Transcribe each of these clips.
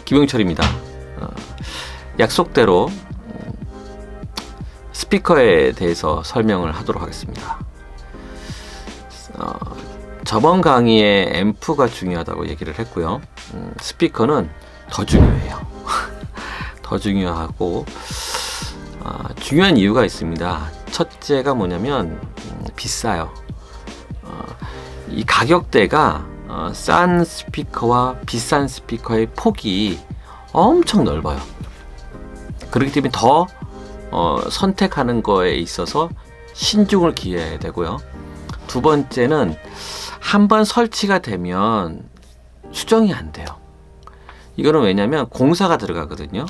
김용철입니다. 약속대로 스피커에 대해서 설명을 하도록 하겠습니다. 저번 강의에 앰프가 중요하다고 얘기를 했고요. 스피커는 더 중요해요. 더 중요하고 중요한 이유가 있습니다. 첫째가 뭐냐면 비싸요. 이 가격대가 싼 스피커와 비싼 스피커의 폭이 엄청 넓어요. 그렇기 때문에 더 선택하는 거에 있어서 신중을 기해야 되고요. 두 번째는 한번 설치가 되면 수정이 안 돼요. 이거는 왜냐면 공사가 들어가거든요.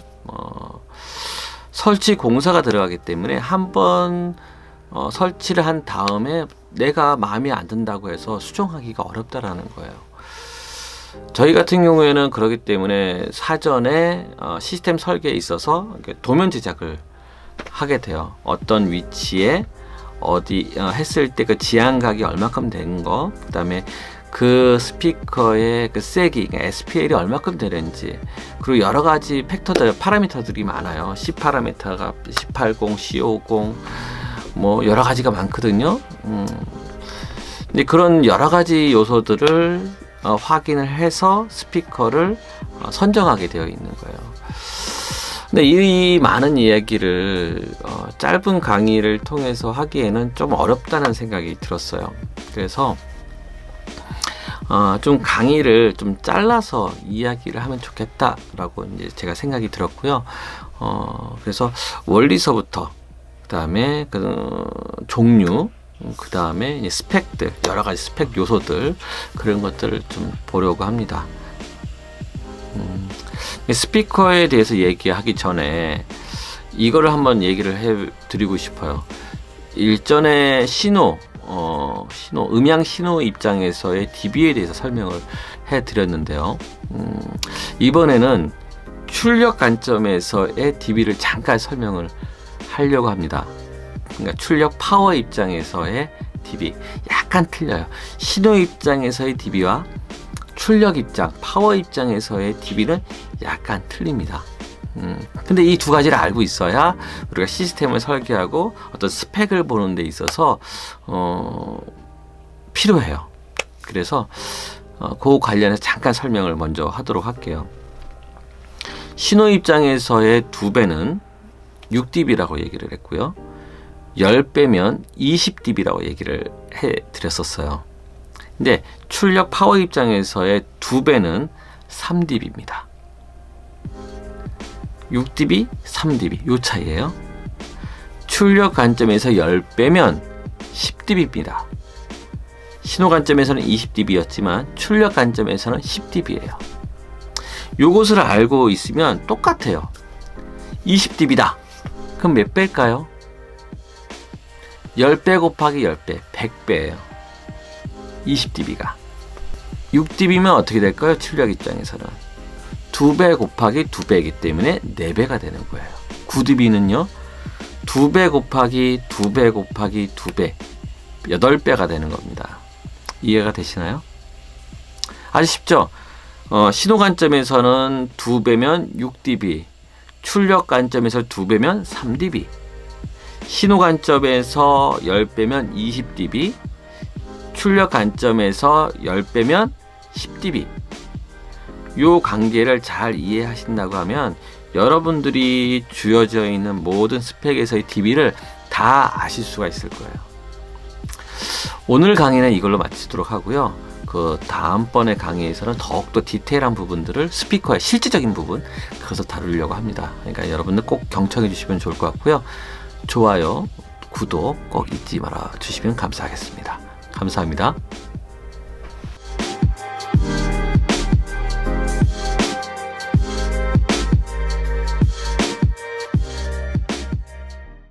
설치 공사가 들어가기 때문에 한번 설치를 한 다음에 내가 마음에 안 든다고 해서 수정하기가 어렵다라는 거예요. 저희 같은 경우에는 그렇기 때문에 사전에 시스템 설계에 있어서 도면 제작을 하게 돼요. 어떤 위치에 어디 했을 때 그 지향각이 얼마큼 되는 거, 그 다음에 그 스피커의 그 세기, 그러니까 SPL이 얼마큼 되는지, 그리고 여러 가지 팩터들, 파라미터들이 많아요. C 파라미터가 C80, C50, 뭐 여러 가지가 많거든요. 근데 그런 여러 가지 요소들을 확인을 해서 스피커를 선정하게 되어 있는 거예요. 근데 이 많은 이야기를 짧은 강의를 통해서 하기에는 좀 어렵다는 생각이 들었어요. 그래서 좀 강의를 좀 잘라서 이야기를 하면 좋겠다라고 이제 제가 생각이 들었고요. 그래서 원리서부터, 그 다음에 그 종류, 그 다음에 스펙들, 여러 가지 스펙 요소들, 그런 것들을 좀 보려고 합니다. 스피커에 대해서 얘기하기 전에 이거를 한번 얘기를 해 드리고 싶어요. 일전에 음향 신호 입장에서의 DB에 대해서 설명을 해 드렸는데요. 이번에는 출력 관점에서의 DB를 잠깐 설명을 하려고 합니다. 그러니까 출력 파워 입장에서의 DB 약간 틀려요. 신호 입장에서의 DB와 출력 입장, 파워 입장에서의 DB는 약간 틀립니다. 근데 이 두 가지를 알고 있어야 우리가 시스템을 설계하고 어떤 스펙을 보는 데 있어서 필요해요. 그래서 그 관련해서 잠깐 설명을 먼저 하도록 할게요. 신호 입장에서의 2배는 6dB라고 얘기를 했고요. 10배면 20dB라고 얘기를 해 드렸었어요. 근데 출력 파워 입장에서의 2배는 3dB입니다. 6dB, 3dB 요 차이예요. 출력 관점에서 10배면 10dB입니다. 신호 관점에서는 20dB였지만 출력 관점에서는 10dB예요. 요것을 알고 있으면 똑같아요. 20dB다. 그럼 몇 배일까요? 10배 곱하기 10배, 100배예요. 20dB가. 6dB면 어떻게 될까요? 출력 입장에서는 2배 곱하기 2배이기 때문에 4배가 되는 거예요. 9dB는요 2배 곱하기 2배 곱하기 2배 8배가 되는 겁니다. 이해가 되시나요? 아주 쉽죠? 신호 관점에서는 2배면 6dB, 출력 관점에서 2배면 3dB, 신호 관점에서 10배면 20dB, 출력 관점에서 10배면 10dB. 요 관계를 잘 이해하신다고 하면 여러분들이 주어져 있는 모든 스펙에서의 dB를 다 아실 수가 있을 거예요. 오늘 강의는 이걸로 마치도록 하고요. 그 다음번에 강의에서는 더욱더 디테일한 부분들을 스피커의 실질적인 부분 그것을 다루려고 합니다. 그러니까 여러분들 꼭 경청해 주시면 좋을 것 같고요. 좋아요, 구독 꼭 잊지 말아 주시면 감사하겠습니다. 감사합니다.